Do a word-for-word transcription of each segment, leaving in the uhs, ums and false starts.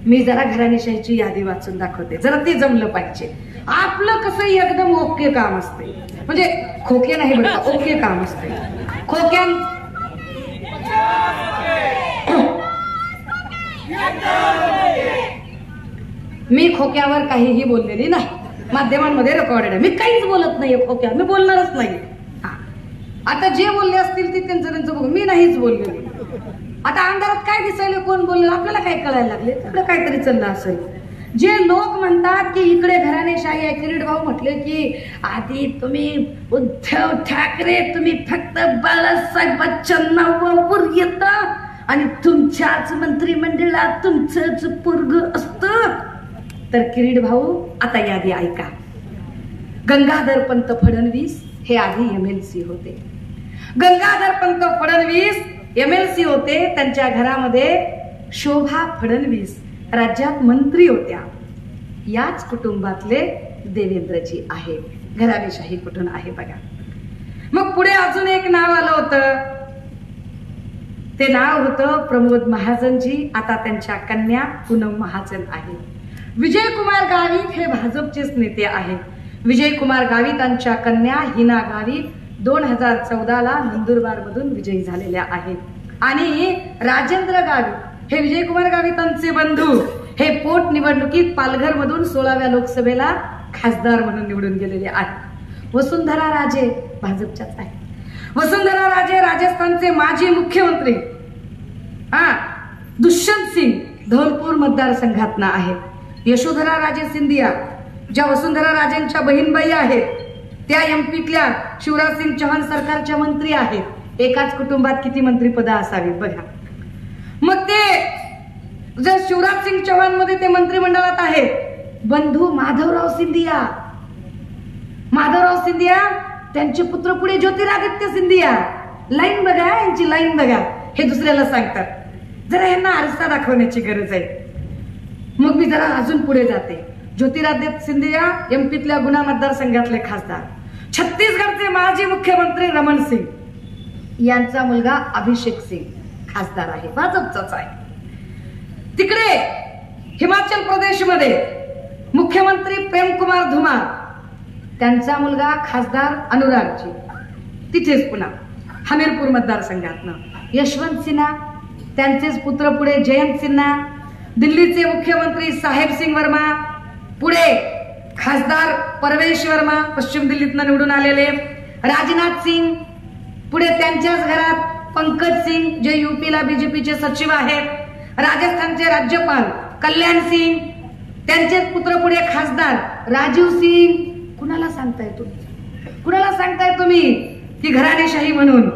मी जरा घराणेशाहीची यादी वाचून दाखवते, जरा ते जमलं पाहिजे. आपलं कसं एकदम ओके काम असते, म्हणजे खोके नाही बरं का, ओके काम असते. खोक्यां मी खोक्यावर काहीही बोललेली नाही, माध्यमांमध्ये रेकॉर्डेड आहे. मी काहीच बोलत नाहीये खोक्या, मी बोलणारच नाही. आता जे बोलले असतील ते त्यांचं त्यांचं बघू, मी नाहीच बोललेली. आता अंधारात काय दिसायला, कोण बोललं आपल्याला काय कळायला लागले, तिकडे काहीतरी चाललं असेल. जे लोक म्हणतात की इकडे घराणेशाही आहे, किरीट भाऊ म्हटले की आधी तुम्ही उद्धव ठाकरे, तुम्ही फक्त बाळासाहेबांच्या नावावर येत आणि तुमच्याच मंत्रिमंडळात तुमचंच पोरग असतं. तर किरीट भाऊ आता यादी ऐका. गंगाधर पंत फडणवीस हे आधी एमएलसी होते. गंगाधर पंत फडणवीस एमएलसी होते. त्यांच्या घरामध्ये शोभा फडणवीस राज्यात मंत्री होत्या. याच कुटुंबातले देवेंद्रजी आहे. घराणेशाही कुठून आहे बघा. मग पुढे अजून एक नाव आलं होतं, ते नाव होतं प्रमोद महाजनजी. आता त्यांच्या कन्या पूनम महाजन आहे. विजयकुमार गावित हे भाजपचेच नेते आहेत. विजयकुमार गावितांच्या कन्या हिना गावित दोन हजार चौदा ला नंदुरबार मधून विजयी झालेल्या आहेत. आणि राजेंद्र गावित हे विजयकुमार गावितांचे बंधू, हे पोट निवडणुकीत पालघर मधून सोळाव्या लोकसभेला खासदार म्हणून निवडून गेलेले आहेत. वसुंधरा राजे भाजपच्याच आहे. वसुंधरा राजे राजस्थानचे माजी मुख्यमंत्री हा दुष्यंत सिंग धौलपूर मतदारसंघातना आहेत. यशोधरा राजे सिंधिया ज्या वसुंधरा राजेंच्या बहीणबाई आहेत, त्या एमपीतल्या शिवराज सिंग चौहान सरकारच्या मंत्री आहेत. एकाच कुटुंबात किती मंत्रीपद असावीत बघा. मग ते जर शिवराज सिंग चौहान मध्ये ते मंत्रिमंडळात आहेत, बंधू माधवराव सिंधिया. माधवराव सिंधिया त्यांचे पुत्र पुढे ज्योतिरादित्य सिंधिया. लाईन बघा, यांची लाईन बघा. हे दुसऱ्याला सांगतात. जरा यांना आरसा दाखवण्याची गरज आहे. मग मी जरा अजून पुढे जाते. ज्योतिरादित्य सिंधिया एमपीतल्या गुना मतदारसंघातले खासदार. छत्तीसगडचे माजी मुख्यमंत्री रमण सिंग यांचा मुलगा अभिषेक सिंग खासदार आहे, भाजपचाच आहे. तिकडे हिमाचल प्रदेशमध्ये मुख्यमंत्री प्रेमकुमार धुमाळ, त्यांचा मुलगा खासदार अनुरागजी, तिथेच पुन्हा हमीरपूर मतदारसंघातनं. यशवंत सिन्हा त्यांचेच पुत्र पुढे जयंत सिन्हा. दिल्लीचे मुख्यमंत्री साहेब सिंग वर्मा, पुढे खासदार परवेश वर्मा पश्चिम दिल्लीतनं निवडून आलेले. राजनाथ सिंग पुढे त्यांच्याच घरात पंकज सिंग जे युपीला बीजेपीचे सचिव आहेत. राजस्थानचे राज्यपाल कल्याण सिंग, त्यांचेच पुत्र पुढे खासदार राजीव सिंग. कुणाला सांगताय तुम्ही, कुणाला सांगताय तुम्ही की घराणेशाही म्हणून?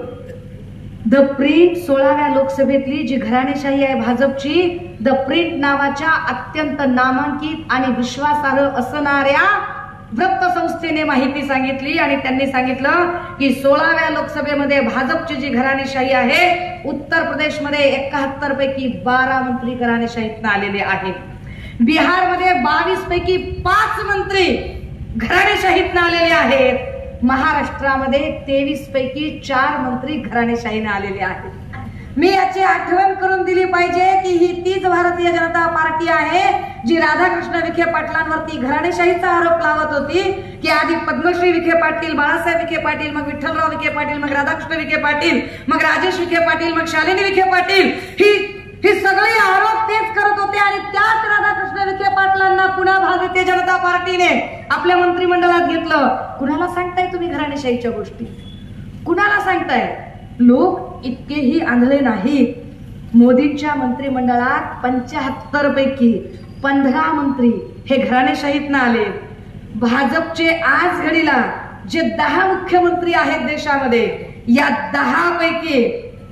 द प्रिंट सोळाव्या लोकसभेतली जी घराणेशाही आहे भाजपची, द प्रिंट नावाच्या अत्यंत नामांकित आणि विश्वासार्ह असणाऱ्या वृत्तसंस्थेने माहिती सांगितली आणि त्यांनी सांगितलं की सोळाव्या लोकसभेमध्ये भाजपची जी घराणेशाही आहे, उत्तर प्रदेशमध्ये एकाहत्तर पैकी बारा मंत्री घराणेशाहीतून आलेले आहेत. बिहारमध्ये बावीस पैकी पाच मंत्री घराणेशाहीतून आलेले आहेत. महाराष्ट्रामध्ये तेवीस पैकी चार मंत्री घराणेशाहीने आलेले आहेत. मी याची आठवण करून दिली पाहिजे की ही तीच भारतीय जनता पार्टी आहे जी राधाकृष्ण विखे पाटलांवरती घराणेशाहीचा आरोप लावत होती की आधी पद्मश्री विखे पाटील, बाळासाहेब विखे पाटील, मग विठ्ठलराव विखे पाटील, मग राधाकृष्ण विखे पाटील, मग राजेश विखे पाटील, मग शालिनी विखे पाटील. ही ही सगळे आरोप तेच करत होते आणि त्याच राधाकृष्ण विखे पाटलांना पुन्हा भारतीय जनता पार्टीने आपल्या मंत्रिमंडळात घेतलं. कुणाला सांगताय तुम्ही घराणेशाहीच्या गोष्टी? कुणाला सांगताय? लोक इतकेही आंधळे नाहीत. मोदींच्या मंत्रिमंडळात पंच्याहत्तर पैकी पंधरा मंत्री हे घराणेशाहीतनं आले. भाजपचे आज घडीला जे दहा मुख्यमंत्री आहेत देशामध्ये, या दहा पैकी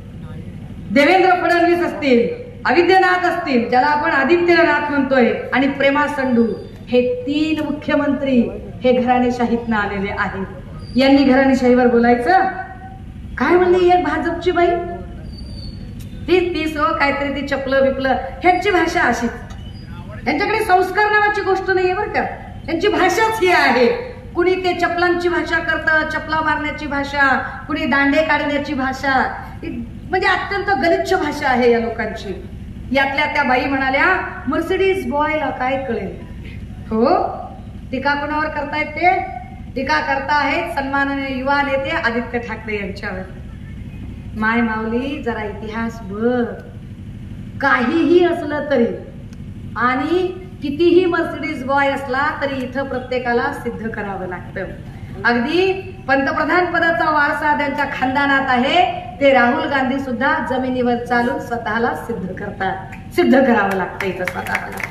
देवेंद्र फडणवीस असतील, आदित्यनाथ असतील, ज्याला आपण आदित्यनाथ म्हणतोय, आणि प्रेमा संडू, हे तीन मुख्यमंत्री हे घराणेशाहीतनं आलेले आहेत. यांनी घराणेशाहीवर बोलायचं काय? म्हणली एक भाजपची बाई ती तीस हो काहीतरी ती चपलं बिपलं, ह्यांची भाषा अशी. त्यांच्याकडे संस्कार नावाची गोष्ट नाहीये बरं का. त्यांची भाषाच ही आहे. कुणी ते चपलांची भाषा करतं, चपला मारण्याची भाषा, कुणी दांडे काढण्याची भाषा, म्हणजे अत्यंत गलिच्छ भाषा आहे या लोकांची. यातल्या त्या बाई म्हणाल्या मर्सिडीज बॉयला काय कळेल. हो, टीका कोणावर करतायत ते? टीका करता आहेत सन्माननीय युवा नेते आदित्य ठाकरे यांच्यावर. माय माऊली जरा इतिहास बघ. काहीही असलं तरी आणि कितीही मर्सिडीज बॉय असला तरी इथं प्रत्येकाला सिद्ध करावं लागतं. अगदी पंतप्रधान पदाचा वारसा त्यांच्या खानदानात आहे. ते राहुल गांधी सुद्धा जमिनीवर चालून स्वतःला सिद्ध करतात. सिद्ध करावं लागतं इथं स्वतःला.